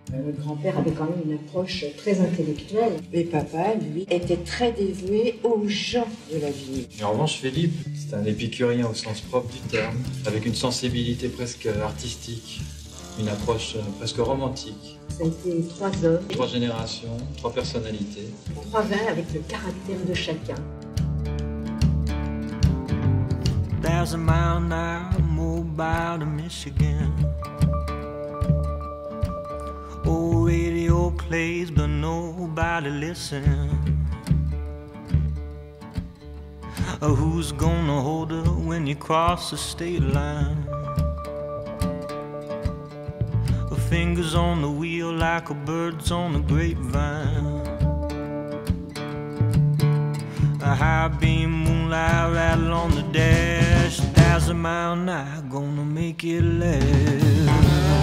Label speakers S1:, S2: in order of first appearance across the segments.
S1: Notre grand-père avait quand même une approche très intellectuelle. Et papa, lui, était très dévoué aux gens de la ville.
S2: Et en revanche, Philippe, c'est un épicurien au sens propre du terme, avec une sensibilité presque artistique, une approche presque romantique.
S1: Ça a été 3 hommes,
S2: 3 générations, 3 personnalités.
S1: 3 vins avec le caractère de chacun.
S3: There's a mile now, mobile to Michigan. Old radio plays, but nobody listens. Who's gonna hold her when you cross the state line? Fingers on the wheel like a bird's on the grapevine. A high beam moonlight rattle on the dash. 1,000 mile night, gonna make it last.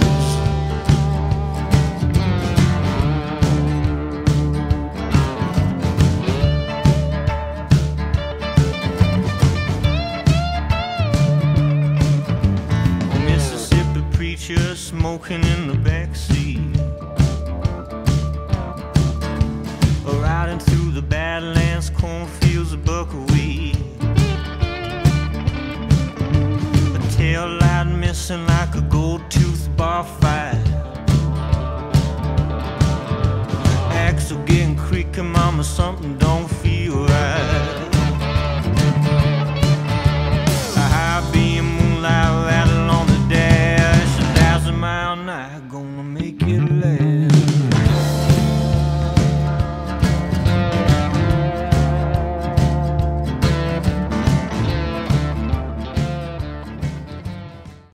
S3: Smoking in the backseat, riding through the Badlands, cornfields of buckwheat. A tail light missing like a gold-toothed bar fight. Axle getting creaky, mama, something don't